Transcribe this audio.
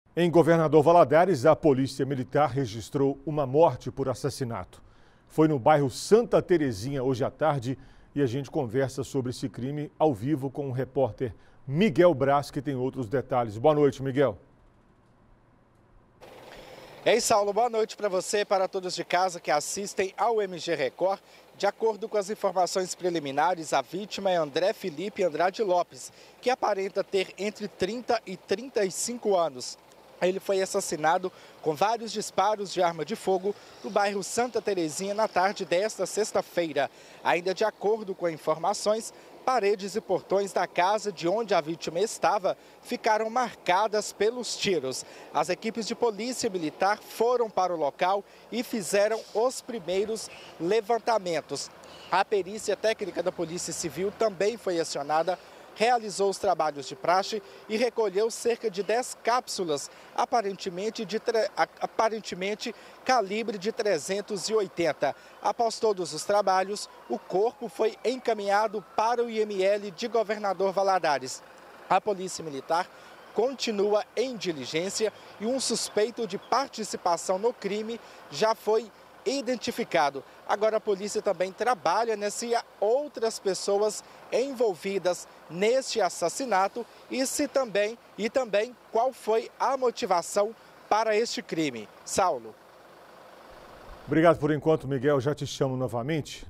Em Governador Valadares, a Polícia Militar registrou uma morte por assassinato. Foi no bairro Santa Terezinha hoje à tarde e a gente conversa sobre esse crime ao vivo com o repórter Miguel Braz, que tem outros detalhes. Boa noite, Miguel. Ei, Saulo, boa noite para você e para todos de casa que assistem ao MG Record. De acordo com as informações preliminares, a vítima é André Felipe Andrade Lopes, que aparenta ter entre 30 e 35 anos. Ele foi assassinado com vários disparos de arma de fogo no bairro Santa Terezinha na tarde desta sexta-feira. Ainda de acordo com informações, paredes e portões da casa de onde a vítima estava ficaram marcadas pelos tiros. As equipes de polícia militar foram para o local e fizeram os primeiros levantamentos. A perícia técnica da Polícia Civil também foi acionada, realizou os trabalhos de praxe e recolheu cerca de 10 cápsulas, aparentemente calibre de 380. Após todos os trabalhos, o corpo foi encaminhado para o IML de Governador Valadares. A Polícia Militar continua em diligência e um suspeito de participação no crime já foi identificado. Agora a polícia também trabalha se há outras pessoas envolvidas neste assassinato e também qual foi a motivação para este crime. Saulo. Obrigado por enquanto, Miguel. Já te chamo novamente.